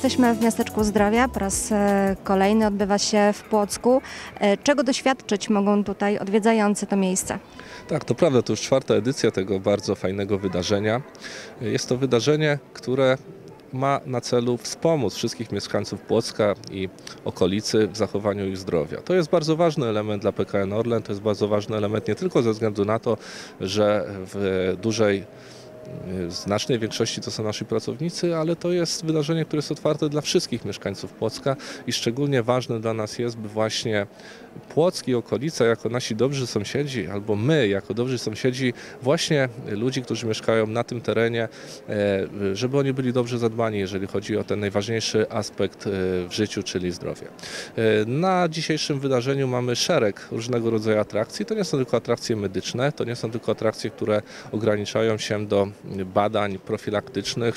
Jesteśmy w Miasteczku Zdrowia, po raz kolejny odbywa się w Płocku. Czego doświadczyć mogą tutaj odwiedzający to miejsce? Tak, to prawda, to już 4. edycja tego bardzo fajnego wydarzenia. Jest to wydarzenie, które ma na celu wspomóc wszystkich mieszkańców Płocka i okolicy w zachowaniu ich zdrowia. To jest bardzo ważny element dla PKN Orlen, to jest bardzo ważny element nie tylko ze względu na to, że w znacznej większości to są nasi pracownicy, ale to jest wydarzenie, które jest otwarte dla wszystkich mieszkańców Płocka i szczególnie ważne dla nas jest, by właśnie Płock i okolica jako nasi dobrzy sąsiedzi, albo my jako dobrzy sąsiedzi właśnie ludzi, którzy mieszkają na tym terenie, żeby oni byli dobrze zadbani, jeżeli chodzi o ten najważniejszy aspekt w życiu, czyli zdrowie. Na dzisiejszym wydarzeniu mamy szereg różnego rodzaju atrakcji. To nie są tylko atrakcje medyczne, to nie są tylko atrakcje, które ograniczają się do badań profilaktycznych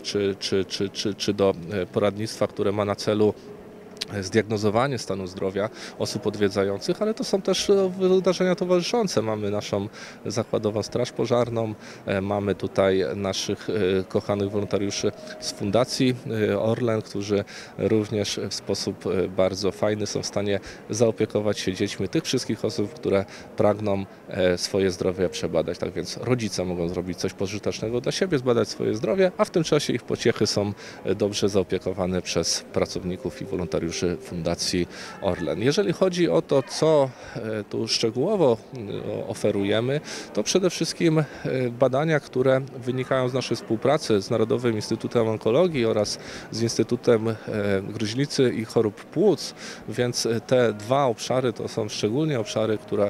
czy do poradnictwa, które ma na celu zdiagnozowanie stanu zdrowia osób odwiedzających, ale to są też wydarzenia towarzyszące. Mamy naszą zakładową straż pożarną, mamy tutaj naszych kochanych wolontariuszy z Fundacji Orlen, którzy również w sposób bardzo fajny są w stanie zaopiekować się dziećmi tych wszystkich osób, które pragną swoje zdrowie przebadać. Tak więc rodzice mogą zrobić coś pożytecznego dla siebie, zbadać swoje zdrowie, a w tym czasie ich pociechy są dobrze zaopiekowane przez pracowników i wolontariuszy Fundacji Orlen. Jeżeli chodzi o to, co tu szczegółowo oferujemy, to przede wszystkim badania, które wynikają z naszej współpracy z Narodowym Instytutem Onkologii oraz z Instytutem Gruźlicy i Chorób Płuc, więc te dwa obszary to są szczególnie obszary, które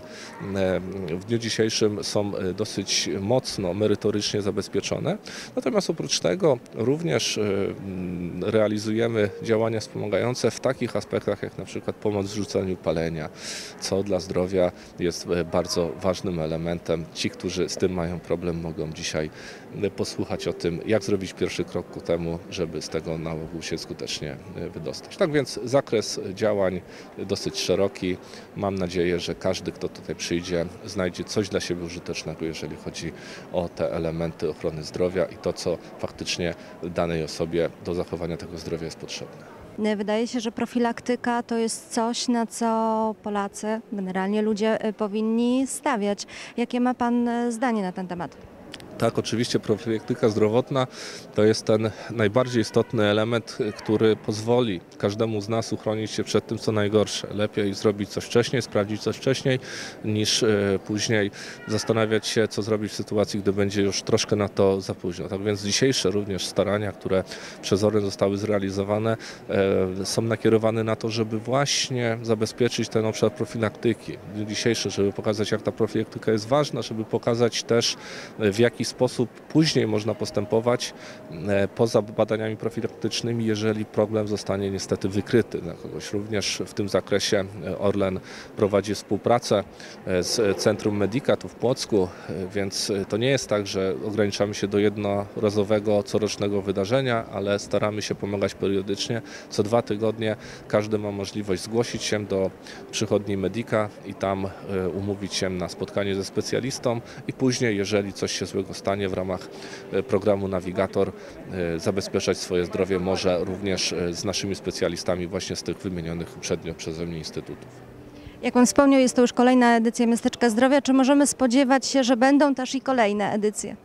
w dniu dzisiejszym są dosyć mocno merytorycznie zabezpieczone. Natomiast oprócz tego również realizujemy działania wspomagające w takich aspektach jak na przykład pomoc w zrzucaniu palenia, co dla zdrowia jest bardzo ważnym elementem. Ci, którzy z tym mają problem, mogą dzisiaj posłuchać o tym, jak zrobić pierwszy krok ku temu, żeby z tego nałogu się skutecznie wydostać. Tak więc zakres działań dosyć szeroki. Mam nadzieję, że każdy, kto tutaj przyjdzie, znajdzie coś dla siebie użytecznego, jeżeli chodzi o te elementy ochrony zdrowia i to, co faktycznie danej osobie do zachowania tego zdrowia jest potrzebne. Wydaje się, że profilaktyka to jest coś, na co Polacy, generalnie ludzie powinni stawiać. Jakie ma Pan zdanie na ten temat? Tak, oczywiście profilaktyka zdrowotna to jest ten najbardziej istotny element, który pozwoli każdemu z nas uchronić się przed tym, co najgorsze. Lepiej zrobić coś wcześniej, sprawdzić coś wcześniej, niż później zastanawiać się, co zrobić w sytuacji, gdy będzie już troszkę na to za późno. Tak więc dzisiejsze również starania, które przez Orlen zostały zrealizowane, są nakierowane na to, żeby właśnie zabezpieczyć ten obszar profilaktyki. Dzisiejsze, żeby pokazać, jak ta profilaktyka jest ważna, żeby pokazać też, w jaki sposób później można postępować poza badaniami profilaktycznymi, jeżeli problem zostanie niestety wykryty na kogoś. Również w tym zakresie Orlen prowadzi współpracę z Centrum Medica tu w Płocku, więc to nie jest tak, że ograniczamy się do jednorazowego, corocznego wydarzenia, ale staramy się pomagać periodycznie. Co 2 tygodnie każdy ma możliwość zgłosić się do przychodni Medica i tam umówić się na spotkanie ze specjalistą i później, jeżeli coś się złego stanie w ramach programu Navigator, zabezpieczać swoje zdrowie może również z naszymi specjalistami właśnie z tych wymienionych uprzednio przeze mnie instytutów. Jak Pan wspomniał, jest to już kolejna edycja Miasteczka Zdrowia. Czy możemy spodziewać się, że będą też i kolejne edycje?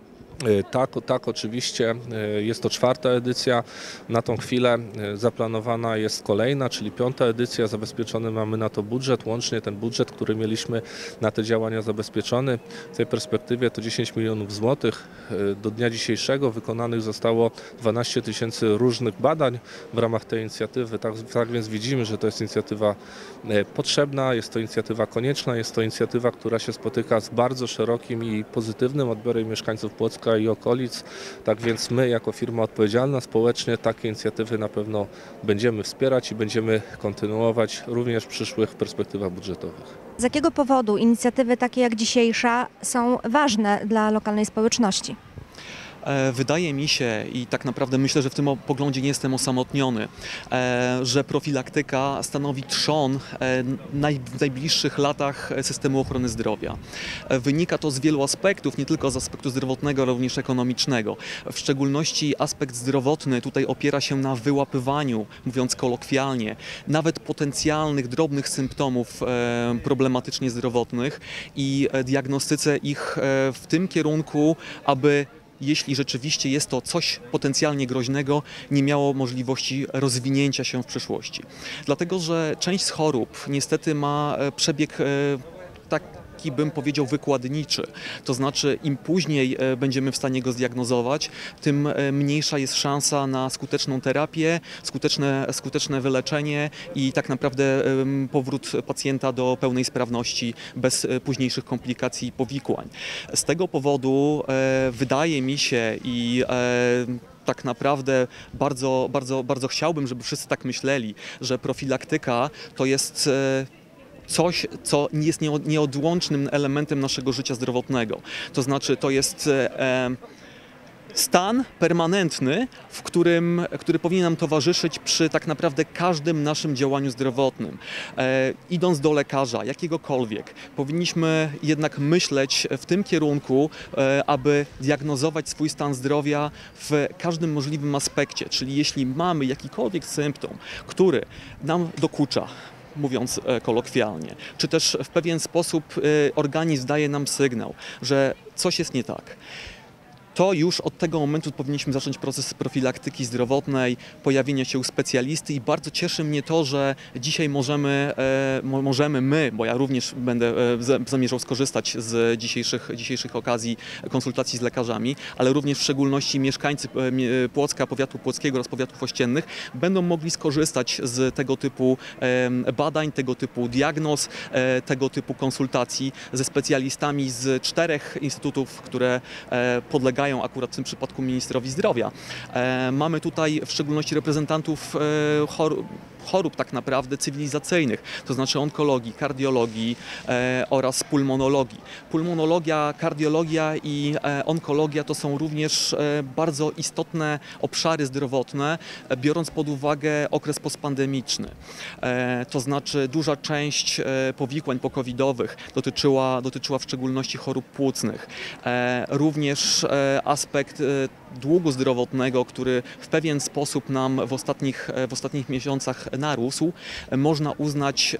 Tak, oczywiście. Jest to 4. edycja. Na tą chwilę zaplanowana jest kolejna, czyli 5. edycja. Zabezpieczony mamy na to budżet. Łącznie ten budżet, który mieliśmy na te działania zabezpieczony, w tej perspektywie to 10 milionów złotych. Do dnia dzisiejszego wykonanych zostało 12 000 różnych badań w ramach tej inicjatywy. Tak więc widzimy, że to jest inicjatywa potrzebna, jest to inicjatywa konieczna, jest to inicjatywa, która się spotyka z bardzo szerokim i pozytywnym odbiorem mieszkańców Płocka i okolic. Tak więc my jako firma odpowiedzialna społecznie takie inicjatywy na pewno będziemy wspierać i będziemy kontynuować również w przyszłych perspektywach budżetowych. Z jakiego powodu inicjatywy takie jak dzisiejsza są ważne dla lokalnej społeczności? Wydaje mi się i tak naprawdę myślę, że w tym poglądzie nie jestem osamotniony, że profilaktyka stanowi trzon w najbliższych latach systemu ochrony zdrowia. Wynika to z wielu aspektów, nie tylko z aspektu zdrowotnego, ale również ekonomicznego. W szczególności aspekt zdrowotny tutaj opiera się na wyłapywaniu, mówiąc kolokwialnie, nawet potencjalnych, drobnych symptomów problematycznie zdrowotnych i diagnostyce ich w tym kierunku, aby jeśli rzeczywiście jest to coś potencjalnie groźnego, nie miało możliwości rozwinięcia się w przyszłości. Dlatego, że część z chorób niestety ma przebieg taki, bym powiedział, wykładniczy. To znaczy, im później będziemy w stanie go zdiagnozować, tym mniejsza jest szansa na skuteczną terapię, skuteczne wyleczenie i tak naprawdę powrót pacjenta do pełnej sprawności bez późniejszych komplikacji i powikłań. Z tego powodu wydaje mi się i tak naprawdę bardzo chciałbym, żeby wszyscy tak myśleli, że profilaktyka to jest coś, co jest nieodłącznym elementem naszego życia zdrowotnego. To znaczy, to jest stan permanentny, który powinien nam towarzyszyć przy tak naprawdę każdym naszym działaniu zdrowotnym. Idąc do lekarza, jakiegokolwiek, powinniśmy jednak myśleć w tym kierunku, aby diagnozować swój stan zdrowia w każdym możliwym aspekcie. Czyli jeśli mamy jakikolwiek symptom, który nam dokucza, mówiąc kolokwialnie, czy też w pewien sposób organizm daje nam sygnał, że coś jest nie tak, to już od tego momentu powinniśmy zacząć proces profilaktyki zdrowotnej, pojawienia się u specjalisty i bardzo cieszy mnie to, że dzisiaj możemy my, bo ja również będę zamierzał skorzystać z dzisiejszych okazji konsultacji z lekarzami, ale również w szczególności mieszkańcy Płocka, powiatu płockiego oraz powiatów ościennych będą mogli skorzystać z tego typu badań, tego typu diagnoz, tego typu konsultacji ze specjalistami z 4 instytutów, które podlegają akurat w tym przypadku ministrowi zdrowia. Mamy tutaj w szczególności reprezentantów chorób tak naprawdę cywilizacyjnych, to znaczy onkologii, kardiologii oraz pulmonologii. Pulmonologia, kardiologia i onkologia to są również bardzo istotne obszary zdrowotne, biorąc pod uwagę okres postpandemiczny. To znaczy duża część powikłań pokowidowych dotyczyła w szczególności chorób płucnych. Również aspekt długu zdrowotnego, który w pewien sposób nam w ostatnich miesiącach narósł, można uznać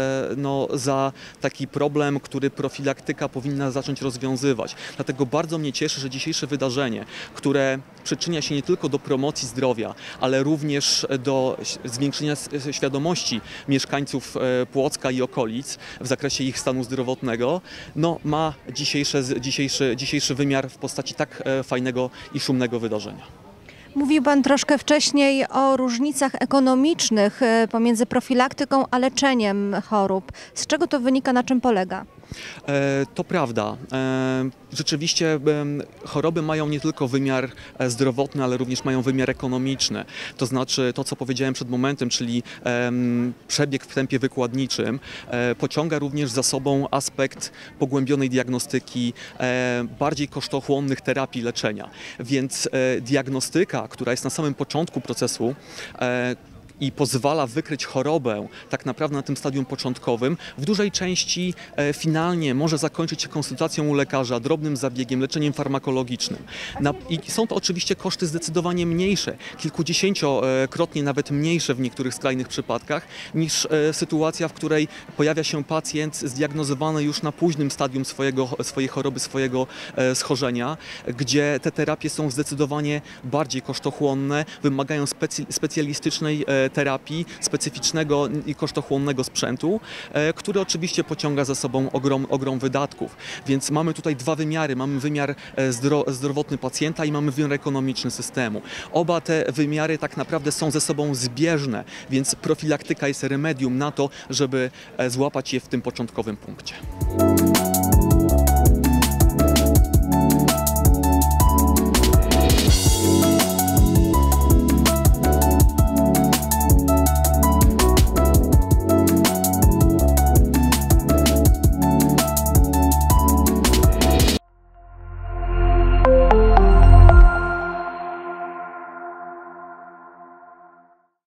za taki problem, który profilaktyka powinna zacząć rozwiązywać. Dlatego bardzo mnie cieszy, że dzisiejsze wydarzenie, które przyczynia się nie tylko do promocji zdrowia, ale również do zwiększenia świadomości mieszkańców Płocka i okolic w zakresie ich stanu zdrowotnego, ma dzisiejszy wymiar w postaci tak fajnego i szumnego wydarzenia. Mówił Pan troszkę wcześniej o różnicach ekonomicznych pomiędzy profilaktyką a leczeniem chorób. Z czego to wynika, na czym polega? To prawda. Rzeczywiście choroby mają nie tylko wymiar zdrowotny, ale również mają wymiar ekonomiczny. To znaczy to, co powiedziałem przed momentem, czyli przebieg w tempie wykładniczym, pociąga również za sobą aspekt pogłębionej diagnostyki, bardziej kosztochłonnych terapii leczenia. Więc diagnostyka, która jest na samym początku procesu, i pozwala wykryć chorobę tak naprawdę na tym stadium początkowym, w dużej części finalnie może zakończyć się konsultacją u lekarza, drobnym zabiegiem, leczeniem farmakologicznym. I są to oczywiście koszty zdecydowanie mniejsze, kilkudziesięciokrotnie nawet mniejsze w niektórych skrajnych przypadkach, niż sytuacja, w której pojawia się pacjent zdiagnozowany już na późnym stadium swojej choroby, swojego schorzenia, gdzie te terapie są zdecydowanie bardziej kosztochłonne, wymagają specjalistycznej terapii, specyficznego i kosztochłonnego sprzętu, który oczywiście pociąga za sobą ogrom wydatków. Więc mamy tutaj dwa wymiary. Mamy wymiar zdrowotny pacjenta i mamy wymiar ekonomiczny systemu. Oba te wymiary tak naprawdę są ze sobą zbieżne, więc profilaktyka jest remedium na to, żeby złapać je w tym początkowym punkcie.